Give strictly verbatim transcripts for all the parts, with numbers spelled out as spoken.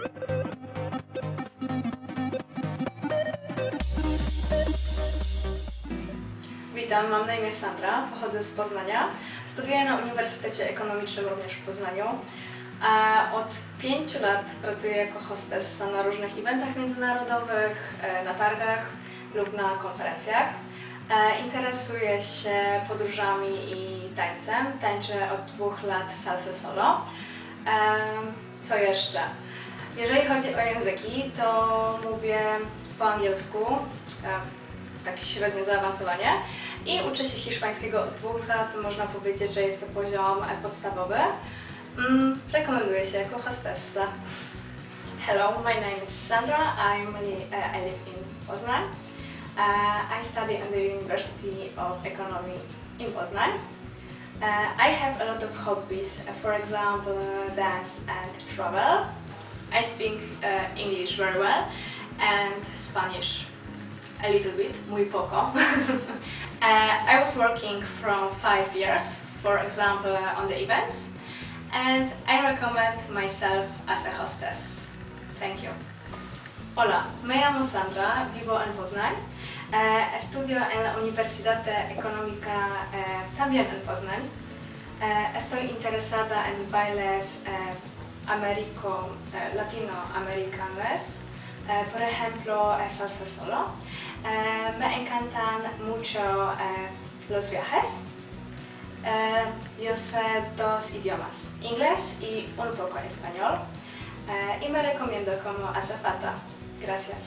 Witam, mam na imię Sandra, pochodzę z Poznania. Studiuję na Uniwersytecie Ekonomicznym również w Poznaniu. Od pięciu lat pracuję jako hostessa na różnych eventach międzynarodowych, na targach lub na konferencjach. Interesuję się podróżami i tańcem. Tańczę od dwóch lat salsę solo. Co jeszcze? Jeżeli chodzi o języki, to mówię po angielsku, tak średnio zaawansowanie, i uczę się hiszpańskiego od dwóch lat. Można powiedzieć, że jest to poziom podstawowy. Mm, rekomenduję się jako hostessa. Hello, my name is Sandra. I'm, uh, I live in Poznań. Uh, I study at the University of Economy in Poznań. Uh, I have a lot of hobbies, uh, for example, uh, dance and travel. I speak uh, English very well and Spanish a little bit, muy poco. uh, I was working from five years, for example, uh, on the events, and I recommend myself as a hostess. Thank you. Hola, me llamo Sandra, vivo en Poznań. Eh, estudio en la Universidad Económica eh, también en Poznań. Eh, estoy interesada en bailes eh, americo, eh, latinoamericanos, eh, por ejemplo eh, salsa solo. Eh, me encantan mucho eh, los viajes. Eh, yo sé dos idiomas, inglés y un poco español, eh, y me recomiendo como azafata. Gracias.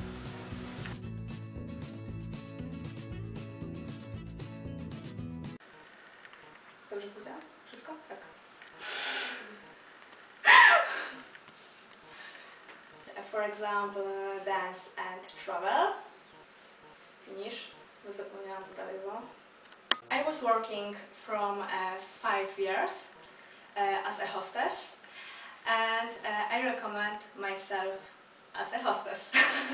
Dobrze powiedziałam? Wszystko? Tak. For example, dance and travel. Finish, bo zapomniałam, co dalej było. I was working from uh, five years uh, as a hostess, and uh, I recommend myself as a hostess.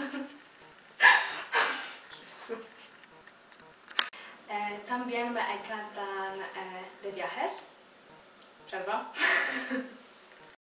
eh, también me encantan eh, de viajes. Przerwa.